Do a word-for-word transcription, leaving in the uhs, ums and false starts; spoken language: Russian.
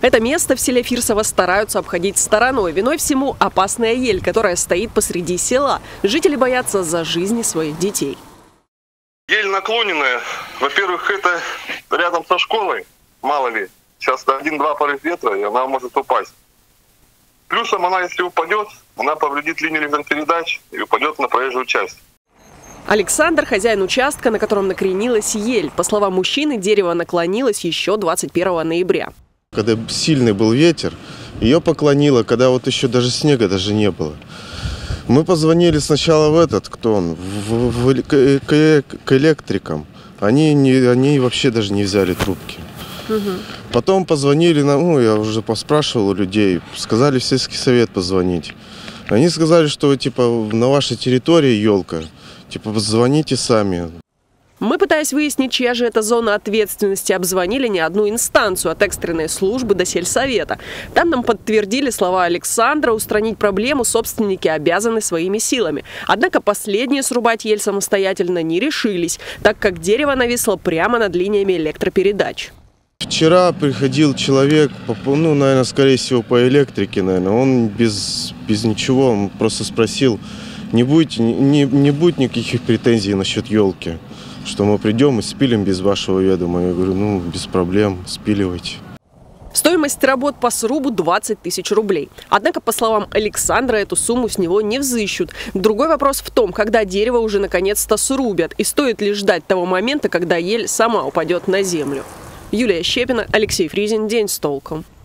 Это место в селе Фирсово стараются обходить стороной. Виной всему опасная ель, которая стоит посреди села. Жители боятся за жизни своих детей. Ель наклоненная. Во-первых, это рядом со школой. Мало ли, сейчас один-два порыв ветра, и она может упасть. Плюсом она, если упадет, она повредит линию электропередач и упадет на проезжую часть. Александр – хозяин участка, на котором накренилась ель. По словам мужчины, дерево наклонилось еще двадцать первого ноября. Когда сильный был ветер, ее поклонило, когда вот еще даже снега даже не было. Мы позвонили сначала в этот, кто он, в, в, к, к, к электрикам. Они, не, они вообще даже не взяли трубки. Угу. Потом позвонили, ну, я уже поспрашивал у людей, сказали в сельский совет позвонить. Они сказали, что типа на вашей территории елка, типа позвоните сами. Мы, пытаясь выяснить, чья же это зона ответственности, обзвонили не одну инстанцию, от экстренной службы до сельсовета. Там нам подтвердили слова Александра: устранить проблему собственники обязаны своими силами. Однако последние срубать ель самостоятельно не решились, так как дерево нависло прямо над линиями электропередач. Вчера приходил человек, ну, наверное, скорее всего, по электрике, наверное. Он без, без ничего, он просто спросил, не будет, не, не будет никаких претензий насчет елки, что мы придем и спилим без вашего ведома. Я говорю, ну, без проблем, спиливайте. Стоимость работ по срубу двадцать тысяч рублей. Однако, по словам Александра, эту сумму с него не взыщут. Другой вопрос в том, когда дерево уже наконец-то срубят, и стоит ли ждать того момента, когда ель сама упадет на землю. Юлия Щепина, Алексей Фризин. День с толком.